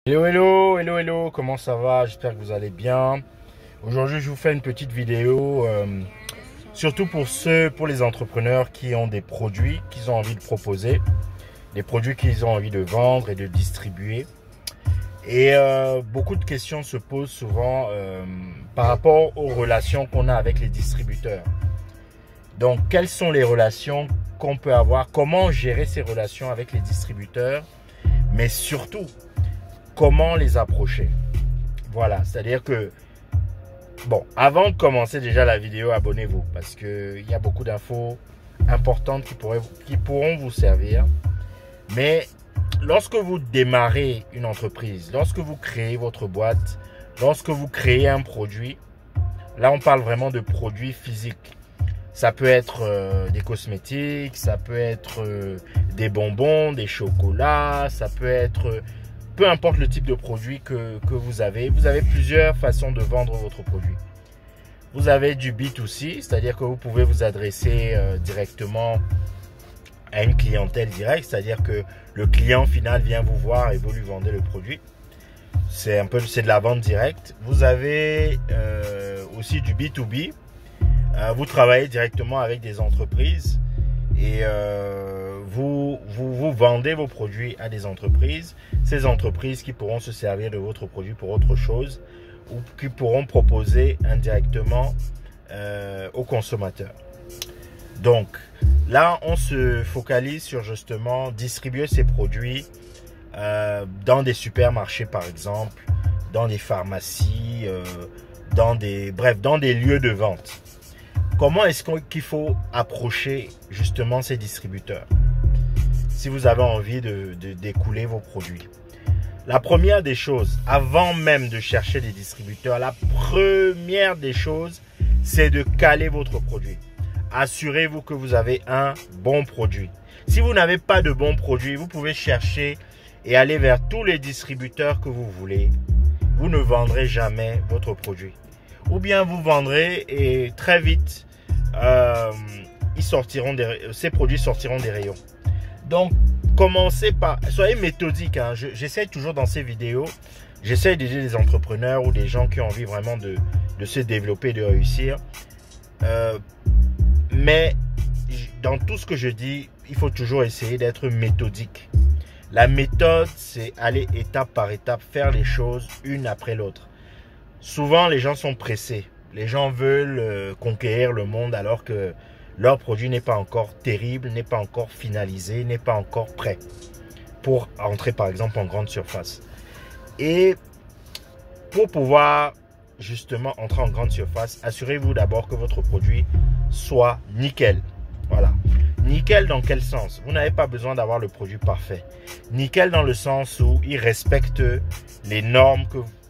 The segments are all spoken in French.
Hello, hello, hello, hello, comment ça va? J'espère que vous allez bien. Aujourd'hui, je vous fais une petite vidéo, surtout pour les entrepreneurs qui ont des produits qu'ils ont envie de proposer, des produits qu'ils ont envie de vendre et de distribuer. Et beaucoup de questions se posent souvent par rapport aux relations qu'on a avec les distributeurs. Donc, quelles sont les relations qu'on peut avoir? Comment gérer ces relations avec les distributeurs? Mais surtout, comment les approcher? Voilà, c'est-à-dire que, bon, avant de commencer déjà la vidéo, abonnez-vous parce qu'il y a beaucoup d'infos importantes qui pourront vous servir. Mais lorsque vous démarrez une entreprise, lorsque vous créez votre boîte, lorsque vous créez un produit, là on parle vraiment de produits physiques. Ça peut être des cosmétiques, ça peut être des bonbons, des chocolats, ça peut être... peu importe le type de produit que vous avez plusieurs façons de vendre votre produit. Vous avez du B2C, c'est-à-dire que vous pouvez vous adresser directement à une clientèle directe, c'est-à-dire que le client final vient vous voir et vous lui vendez le produit. C'est de la vente directe. Vous avez aussi du B2B. Vous travaillez directement avec des entreprises et vous vendez vos produits à des entreprises. Ces entreprises qui pourront se servir de votre produit pour autre chose ou qui pourront proposer indirectement aux consommateurs. Donc là, on se focalise sur justement distribuer ces produits dans des supermarchés par exemple, dans des pharmacies, dans des lieux de vente. Comment est-ce qu'il faut approcher justement ces distributeurs si vous avez envie d'écouler vos produits? La première des choses, avant même de chercher des distributeurs, la première des choses, c'est de caler votre produit. Assurez-vous que vous avez un bon produit. Si vous n'avez pas de bon produit, vous pouvez chercher et aller vers tous les distributeurs que vous voulez. Vous ne vendrez jamais votre produit. Ou bien vous vendrez et très vite, ces produits sortiront des rayons. Donc, commencez par... Soyez méthodique. Hein. J'essaie toujours dans ces vidéos, j'essaie d'aider des entrepreneurs ou des gens qui ont envie vraiment de se développer, de réussir. Mais dans tout ce que je dis, il faut toujours essayer d'être méthodique. La méthode, c'est aller étape par étape, faire les choses une après l'autre. Souvent, les gens sont pressés. Les gens veulent conquérir le monde alors que leur produit n'est pas encore terrible, n'est pas encore finalisé, n'est pas encore prêt pour entrer par exemple en grande surface. Et pour pouvoir justement entrer en grande surface, assurez-vous d'abord que votre produit soit nickel. Voilà. Nickel dans quel sens? Vous n'avez pas besoin d'avoir le produit parfait. Nickel dans le sens où il respecte les normes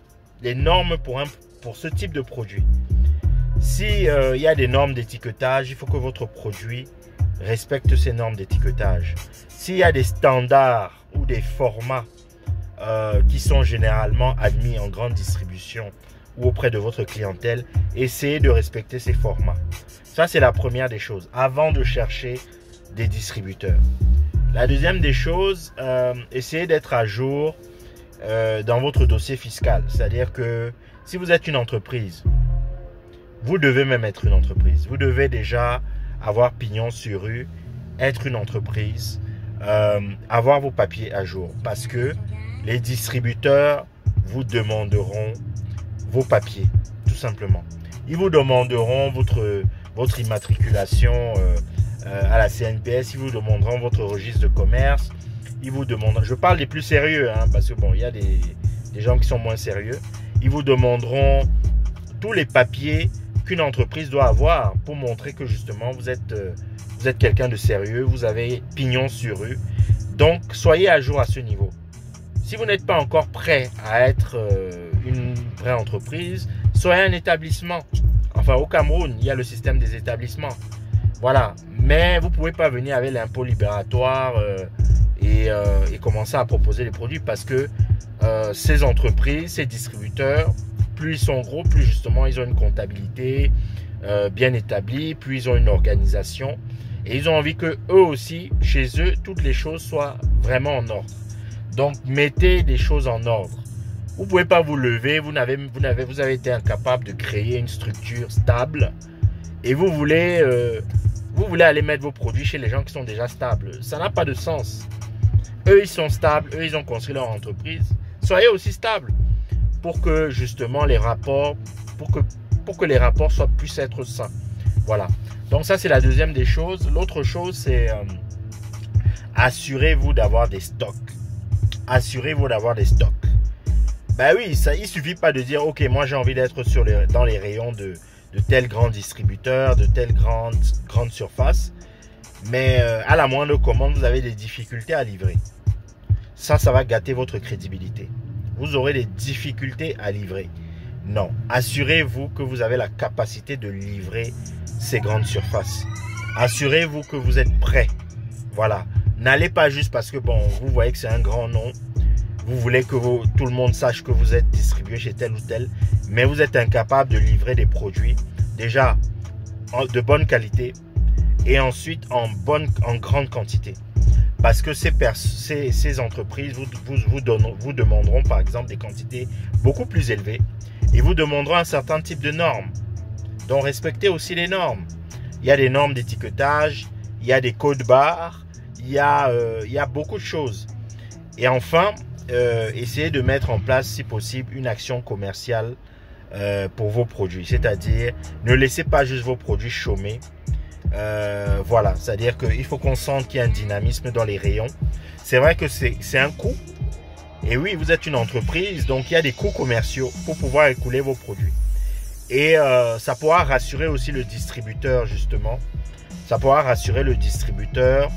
pour ce type de produit. Si il y a des normes d'étiquetage, il faut que votre produit respecte ces normes d'étiquetage. S'il y a des standards ou des formats qui sont généralement admis en grande distribution ou auprès de votre clientèle, essayez de respecter ces formats. Ça, c'est la première des choses, avant de chercher des distributeurs. La deuxième des choses, essayez d'être à jour dans votre dossier fiscal. C'est-à-dire que si vous êtes une entreprise, vous devez même être une entreprise. Vous devez déjà avoir pignon sur rue, être une entreprise, avoir vos papiers à jour. Parce que les distributeurs vous demanderont vos papiers, tout simplement. Ils vous demanderont votre immatriculation à la CNPS. Ils vous demanderont votre registre de commerce. Ils vous demanderont, je parle des plus sérieux, hein, parce que bon, il y a des gens qui sont moins sérieux. Ils vous demanderont tous les papiers qu'une entreprise doit avoir pour montrer que justement vous êtes quelqu'un de sérieux, vous avez pignon sur rue. Donc soyez à jour à ce niveau. Si vous n'êtes pas encore prêt à être une vraie entreprise, soyez un établissement. Enfin, au Cameroun, il y a le système des établissements. Voilà. Mais vous ne pouvez pas venir avec l'impôt libératoire et commencer à proposer des produits parce que ces entreprises, ces distributeurs, plus ils sont gros, plus justement ils ont une comptabilité bien établie, plus ils ont une organisation et ils ont envie que eux aussi, chez eux, toutes les choses soient vraiment en ordre. Donc, mettez des choses en ordre. Vous ne pouvez pas vous lever, vous avez été incapable de créer une structure stable et vous voulez aller mettre vos produits chez les gens qui sont déjà stables. Ça n'a pas de sens. Eux, ils sont stables, eux, ils ont construit leur entreprise. Soyez aussi stables pour que justement les rapports, pour que les rapports puissent être sains. Voilà. Donc ça, c'est la deuxième des choses. L'autre chose, c'est assurez-vous d'avoir des stocks. Assurez-vous d'avoir des stocks. Ben oui, il ne suffit pas de dire, ok, moi j'ai envie d'être dans les rayons de tel grand distributeur, de telle grande surface. Mais à la moindre commande, vous avez des difficultés à livrer. Ça va gâter votre crédibilité. Vous aurez des difficultés à livrer. Non, assurez-vous que vous avez la capacité de livrer ces grandes surfaces. Assurez-vous que vous êtes prêt. Voilà. N'allez pas juste parce que, bon, vous voyez que c'est un grand nom. Vous voulez que tout le monde sache que vous êtes distribué chez tel ou tel. Mais vous êtes incapable de livrer des produits déjà de bonne qualité et ensuite en grande quantité. Parce que ces entreprises vous demanderont par exemple des quantités beaucoup plus élevées et vous demanderont un certain type de normes. Donc respectez aussi les normes. Il y a des normes d'étiquetage, il y a des codes barres, il y a beaucoup de choses. Et enfin, essayez de mettre en place si possible une action commerciale pour vos produits. C'est-à-dire, ne laissez pas juste vos produits chômer. Voilà, c'est-à-dire qu'il faut qu'on sente qu'il y a un dynamisme dans les rayons. C'est vrai que c'est un coût. Et oui, vous êtes une entreprise, donc il y a des coûts commerciaux pour pouvoir écouler vos produits. Et ça pourra rassurer aussi le distributeur, justement. Ça pourra rassurer le distributeur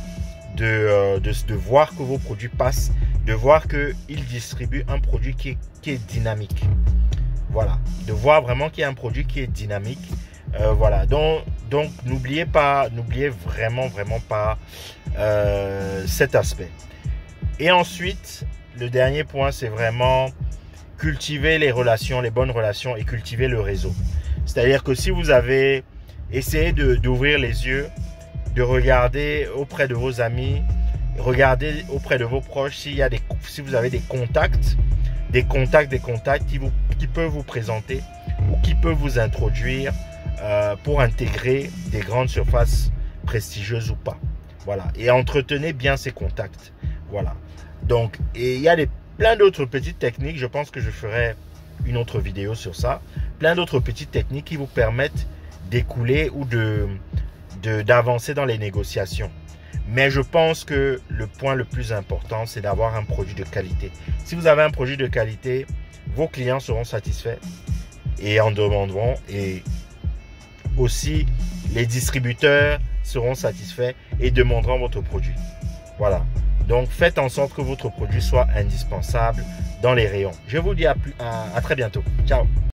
de voir que vos produits passent, de voir qu'il distribue un produit qui est dynamique. Voilà, de voir vraiment qu'il y a un produit qui est dynamique. Voilà, donc n'oubliez vraiment pas cet aspect. Et ensuite, le dernier point, c'est vraiment cultiver les relations, les bonnes relations et cultiver le réseau. C'est-à-dire que si vous avez essayé d'ouvrir les yeux, de regarder auprès de vos amis, regarder auprès de vos proches si vous avez des contacts qui peuvent vous présenter ou qui peuvent vous introduire pour intégrer des grandes surfaces prestigieuses ou pas. Voilà. Et entretenez bien ces contacts. Voilà. Donc, et il y a plein d'autres petites techniques. Je pense que je ferai une autre vidéo sur ça. Plein d'autres petites techniques qui vous permettent d'écouler ou d'avancer dans les négociations. Mais je pense que le point le plus important, c'est d'avoir un produit de qualité. Si vous avez un produit de qualité, vos clients seront satisfaits et en demanderont. Et aussi, les distributeurs seront satisfaits et demanderont votre produit. Voilà. Donc, faites en sorte que votre produit soit indispensable dans les rayons. Je vous dis à très bientôt. Ciao.